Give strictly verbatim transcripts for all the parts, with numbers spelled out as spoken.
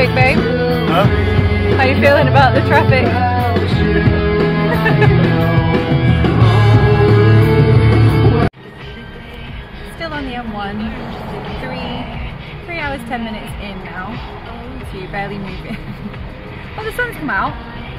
traffic, babe? Huh? How you feeling about the traffic? Still on the M one. Three, three hours, ten minutes in now. So you're barely moving. Oh, the sun's come out.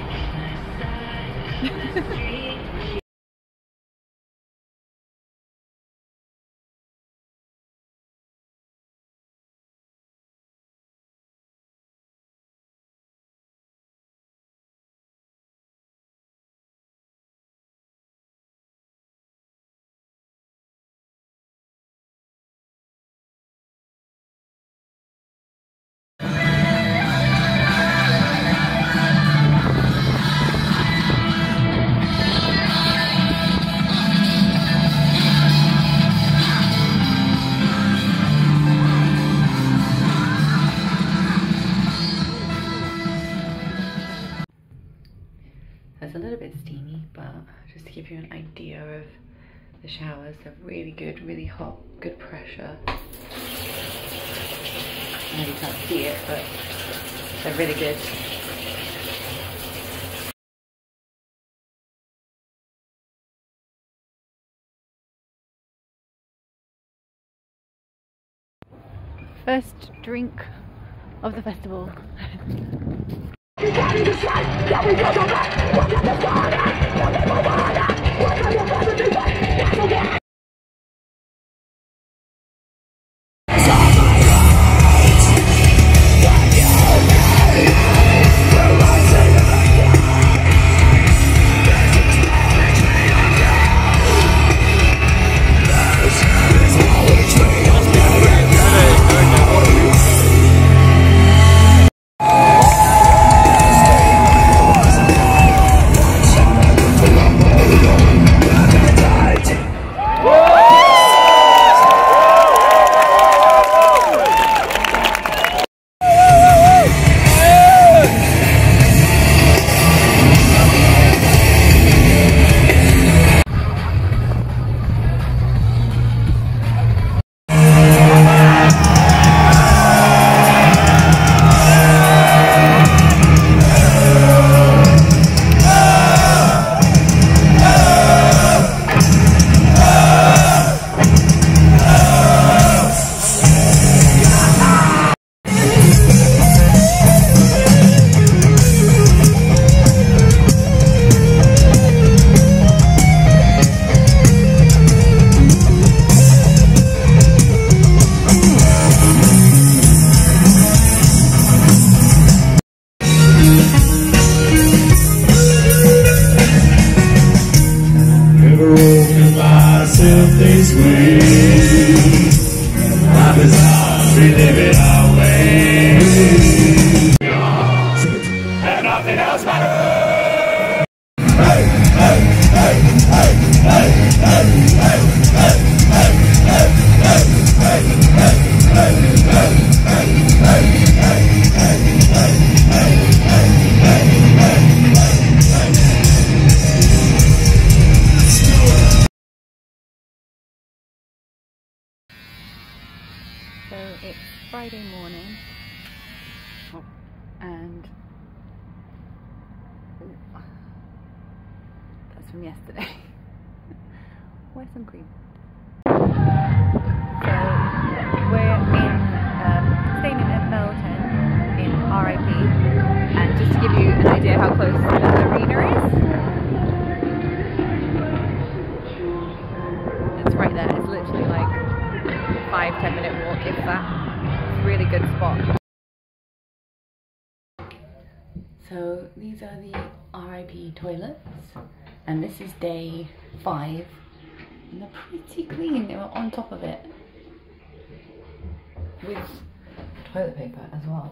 It's a little bit steamy, but just to give you an idea of the showers, they're really good, really hot, good pressure. I know you can't see it, but they're really good. First drink of the festival. So it's Friday morning, oh, and ooh, that's from yesterday. Where's some cream? So we're in um, staying in Melton in R I P, and just to give you an idea how close the arena is, it's right there. It's literally like five, ten minute walk, if that. It's a really good spot. So these are the R I P toilets, and this is day five, and they're pretty clean. They were on top of it with toilet paper as well.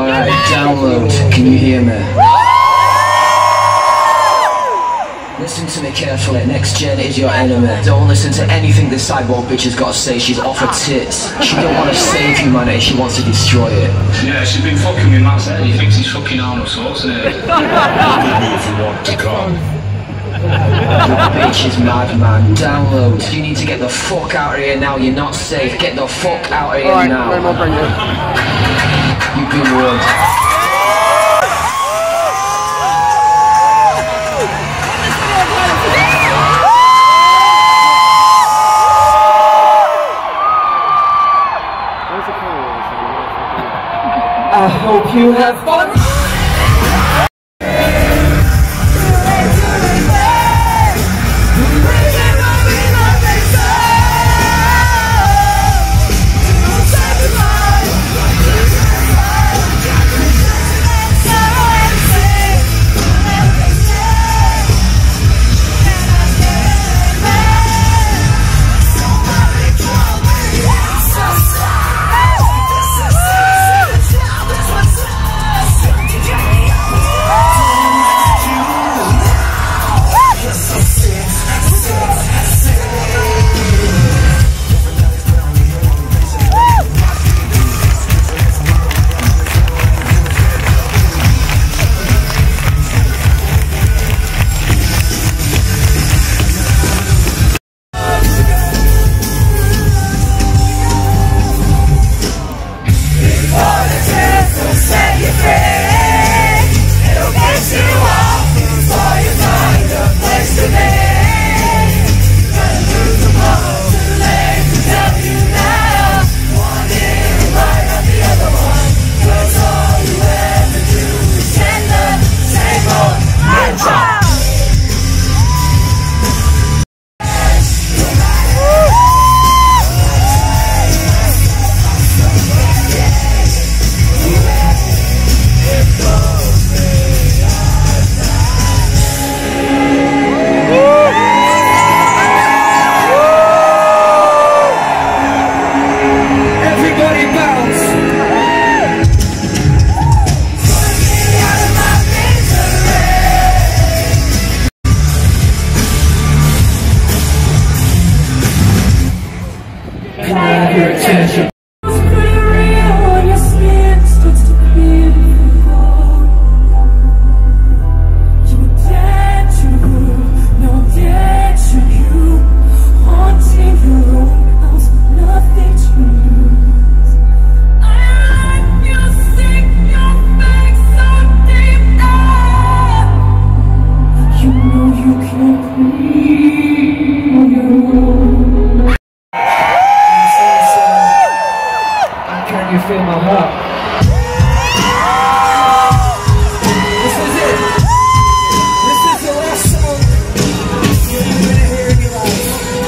Alright, download. Can you hear me? Listen to me carefully, next gen is your enemy. Don't listen to anything this cyborg bitch has got to say, she's off her tits. She don't want to save humanity, she wants to destroy it. Yeah, she's been fucking with Matt's head, he thinks he's fucking Arnold Schwarzenegger. If you want to come. The bitch is mad, man. Download. You need to get the fuck out of here now, you're not safe. Get the fuck out of here right, now. You've been warned. I hope you have fun. Your attention. You feel my heart. This is it. This is the last song you're gonna hear in your life.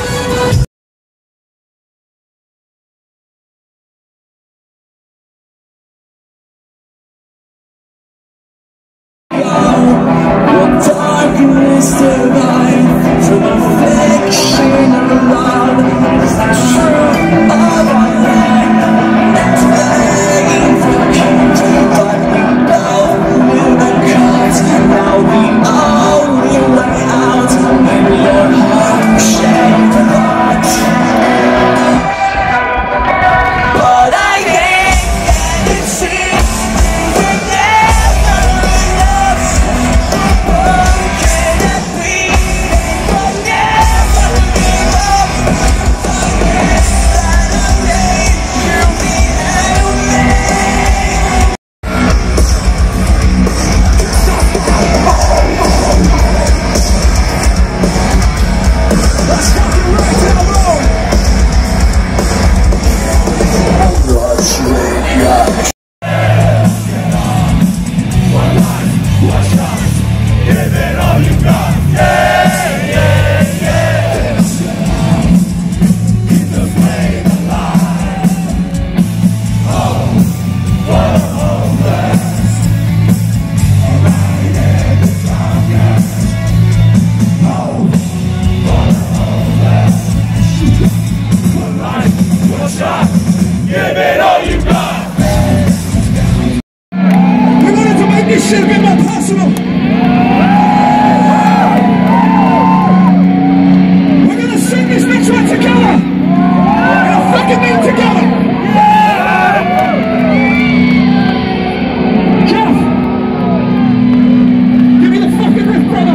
What darkness survive from affection of love is the truth of our life. shit a bit more personal. We're gonna sing this next one together. We're gonna fucking be together. Jeff, give me the fucking riff, brother.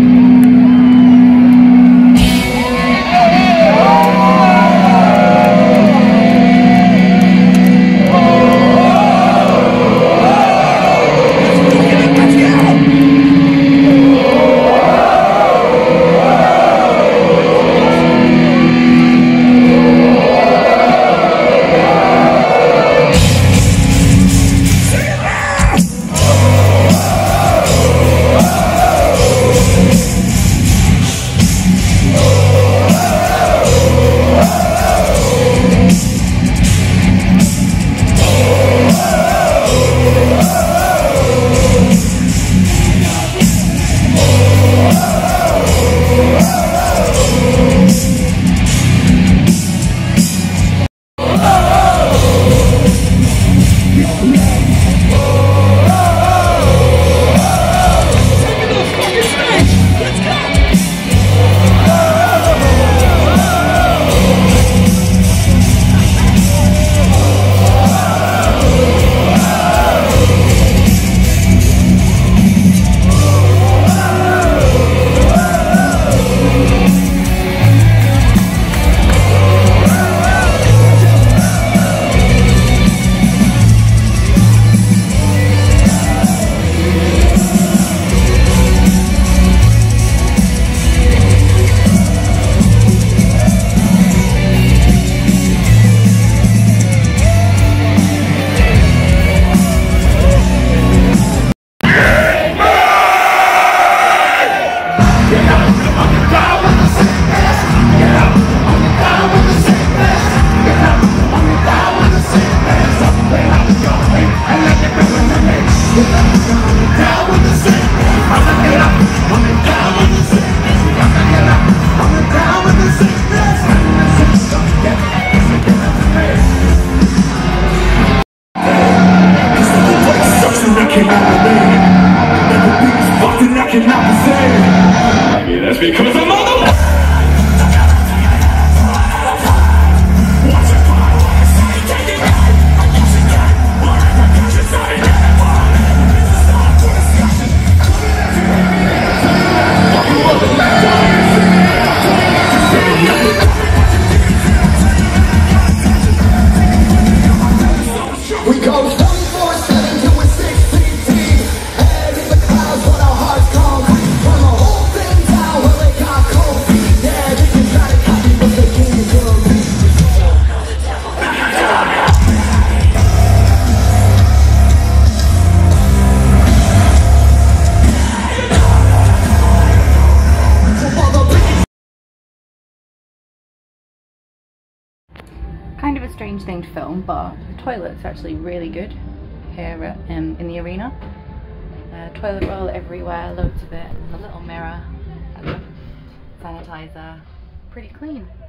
That's because I'm on the We go twenty-four seven to a sixteen team. Head in the clouds, but our hearts concrete. Turn the whole thing down where they got cold feet. Yeah, they can try to copy, but they can't do it. Kind of a strange thing to film, but the toilet's actually really good here at, um, in the arena. Uh, toilet roll everywhere, loads of it, a little mirror, sanitizer, pretty clean.